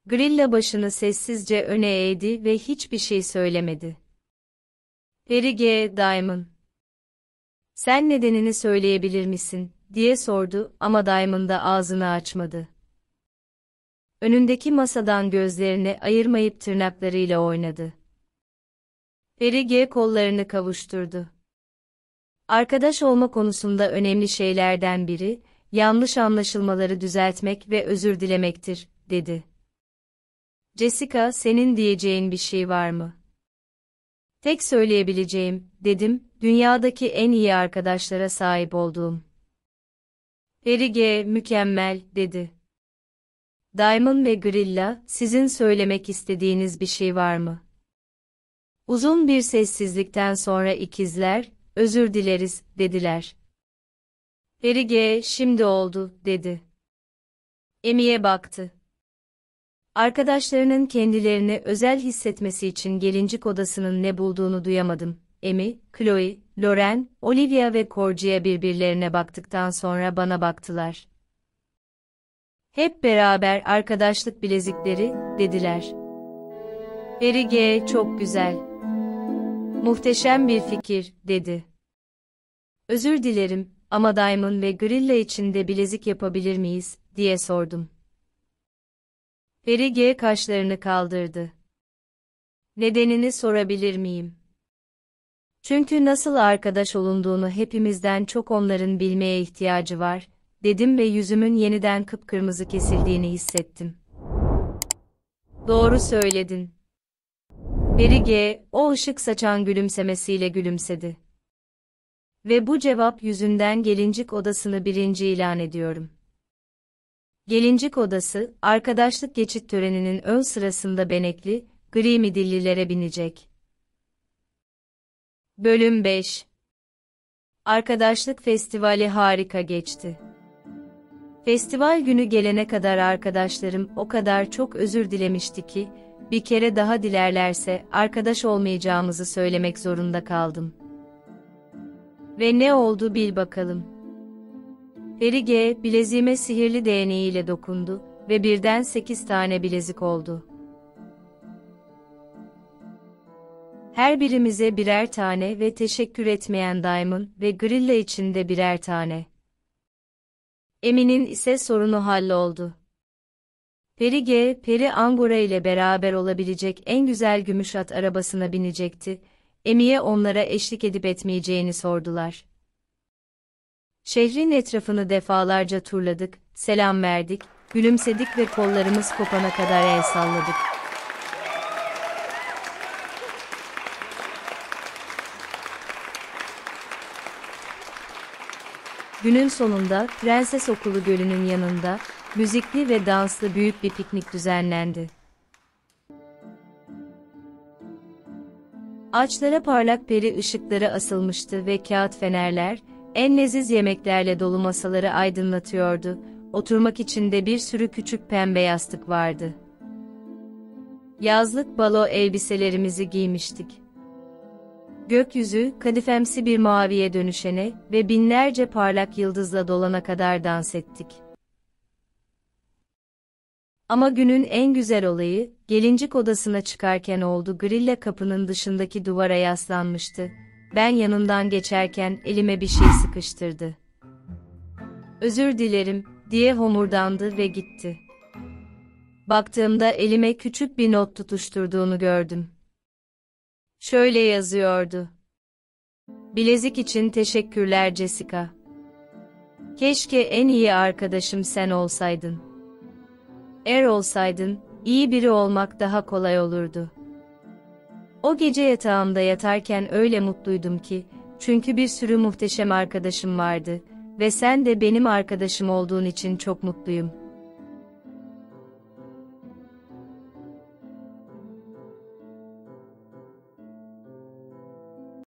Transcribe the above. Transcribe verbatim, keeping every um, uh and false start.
Grilla başını sessizce öne eğdi ve hiçbir şey söylemedi. Harry G. Diamond, "Sen nedenini söyleyebilir misin?" diye sordu ama Diamond da ağzını açmadı. Önündeki masadan gözlerini ayırmayıp tırnaklarıyla oynadı. Harry G. kollarını kavuşturdu. Arkadaş olma konusunda önemli şeylerden biri, yanlış anlaşılmaları düzeltmek ve özür dilemektir, dedi. Jessica, senin diyeceğin bir şey var mı? Tek söyleyebileceğim, dedim, dünyadaki en iyi arkadaşlara sahip olduğum. Harry G. mükemmel, dedi. Diamond ve Grilla, sizin söylemek istediğiniz bir şey var mı? Uzun bir sessizlikten sonra ikizler, özür dileriz, dediler. Harry G. şimdi oldu, dedi. Emmy'ye baktı. Arkadaşlarının kendilerini özel hissetmesi için gelincik odasının ne bulduğunu duyamadım. Emmy, Chloe, Lauren, Olivia ve Corgia birbirlerine baktıktan sonra bana baktılar. Hep beraber arkadaşlık bilezikleri, dediler. Harry G. çok güzel. Muhteşem bir fikir, dedi. Özür dilerim, ama Diamond ve Grilla için de bilezik yapabilir miyiz, diye sordum. Harry G. kaşlarını kaldırdı. Nedenini sorabilir miyim? Çünkü nasıl arkadaş olunduğunu hepimizden çok onların bilmeye ihtiyacı var, dedim ve yüzümün yeniden kıpkırmızı kesildiğini hissettim. Doğru söyledin. Harry G. o ışık saçan gülümsemesiyle gülümsedi. Ve bu cevap yüzünden gelincik odasını birinci ilan ediyorum. Gelincik odası, arkadaşlık geçit töreninin ön sırasında benekli, gri midillilere binecek. Bölüm beş. Arkadaşlık festivali harika geçti. Festival günü gelene kadar arkadaşlarım o kadar çok özür dilemişti ki, bir kere daha dilerlerse arkadaş olmayacağımızı söylemek zorunda kaldım. Ve ne oldu bil bakalım. Harry G. bileziğime sihirli değneğiyle dokundu ve birden sekiz tane bilezik oldu. Her birimize birer tane ve teşekkür etmeyen Diamond ve Grilla için de birer tane. Emmy'nin ise sorunu halloldu. Harry G. Peri Angora ile beraber olabilecek en güzel gümüş at arabasına binecekti. Emmy'ye onlara eşlik edip etmeyeceğini sordular. Şehrin etrafını defalarca turladık, selam verdik, gülümsedik ve kollarımız kopana kadar el salladık. Günün sonunda Prenses Okulu Gölü'nün yanında, müzikli ve danslı büyük bir piknik düzenlendi. Ağaçlara parlak peri ışıkları asılmıştı ve kağıt fenerler, en leziz yemeklerle dolu masaları aydınlatıyordu, oturmak için de bir sürü küçük pembe yastık vardı. Yazlık balo elbiselerimizi giymiştik. Gökyüzü, kadifemsi bir maviye dönüşene ve binlerce parlak yıldızla dolana kadar dans ettik. Ama günün en güzel olayı, gelincik odasına çıkarken oldu. Grilla kapının dışındaki duvara yaslanmıştı. Ben yanından geçerken elime bir şey sıkıştırdı. "Özür dilerim," diye homurdandı ve gitti. Baktığımda elime küçük bir not tutuşturduğunu gördüm. Şöyle yazıyordu. "Bilezik için teşekkürler Jessica. Keşke en iyi arkadaşım sen olsaydın. Eğer olsaydın, iyi biri olmak daha kolay olurdu." O gece yatağımda yatarken öyle mutluydum ki, çünkü bir sürü muhteşem arkadaşım vardı ve sen de benim arkadaşım olduğun için çok mutluyum.